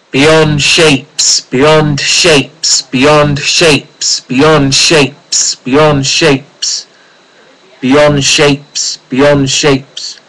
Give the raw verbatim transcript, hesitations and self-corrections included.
Beyond shapes, beyond shapes, beyond shapes, beyond shapes, beyond shapes, beyond shapes, beyond shapes.